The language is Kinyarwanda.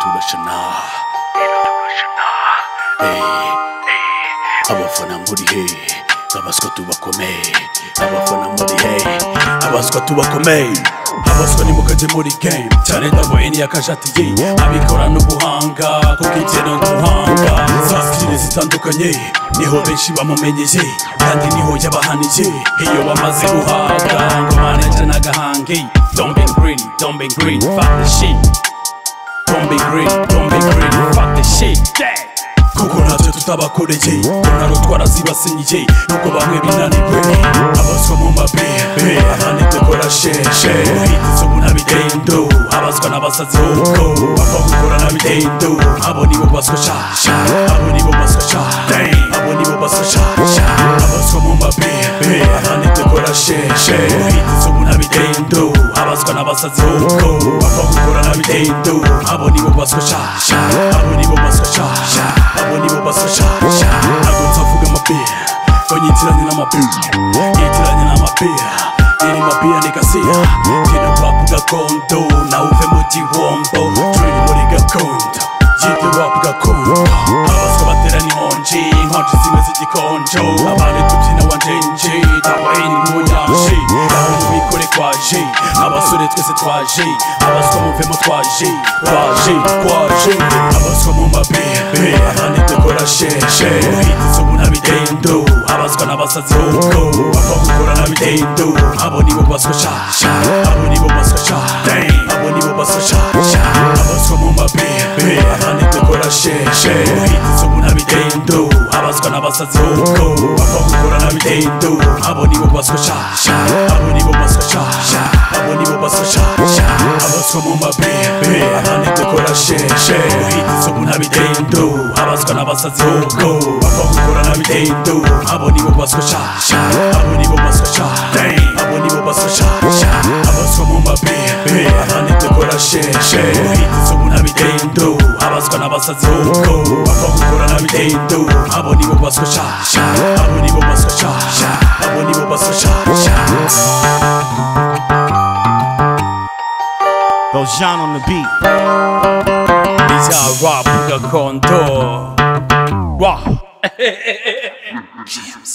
turashana abafana muri he abaswa tubakomeye abafana muri he abaswa tubakomeye abaswa nimukaje muri game cyane ndaboye ni yakajatiye abikorana ubuhanga kuko ibyeno guhanga zaskire zitandukanye niho benshi bamumenyeye kandi niho yabahanije iyo bamaze guhaga ngo manager nagahange don't be green fuck the shit don't be green fuck the shit kuko ntacyo tutabakoreye naro twarazibasinyiye nuko bamwe binaniwe abaswa mu mabihe abandi dukora sheshe uhitiza ubu nabidendo abaswa n'abasazi huko bapfa gukora nabidendo abo nibo baswa shasha abo nibo baswa shasha abo nibo baswa shasha abaswa mu mabihe abandi dukora sheshe uhitiza ubu nabidendo abaswa n'abasazi huko bapfa gukora nabidendo abo nibo baswa shasha abo nibo baswa shasha abo nibo baswa shasha ntabwo nzavuga amapira ngo nyitiranye n'amapira nyitiranye n'amapira iri mapira ni gasiya ngena rap gakondo nawe uve mu gihombo turi muri gakondo yite rap gakondo abaswa baterana inkonji inkonji zimwe z'igikonjo abandi tubyina wanjenje tawahini nk'unyashe aho mubikore kwaje abasore twese twaje abaswa muvemo twaje abaswa mu mabihe abandi dukora sheshe uhitiza ubu nabidendo abaswa n'abasazi huko bapfa gukora nabidendo abo nibo baswa shasha abo nibo baswa shasha abo nibo baswa shasha abaswa mu mabihe abandi dukora sheshe uhitiza ubu nabidendo abaswa n'abasazi huko bapfa gukora nabidendo abo nibo baswa shasha abo nibo baswa shasha abo nibo baswa shasha abaswa mu mabihe abandi dukora sheshe uhitiza ubu nabidendo abaswa n'abasazi huko bapfa gukora nabidendo abo nibo baswa shasha abo nibo baswa shasha abo nibo baswa shasha abaswa mu mabihe abandi dukora sheshe uhitiza ubu nabidendo abaswa n'abasazi huko bapfa gukora nabidendo abo nibo baswa shasha abo nibo baswa shasha abo nibo baswa shasha. Those John on the beat. These are rap gakondo. Wow. Jams.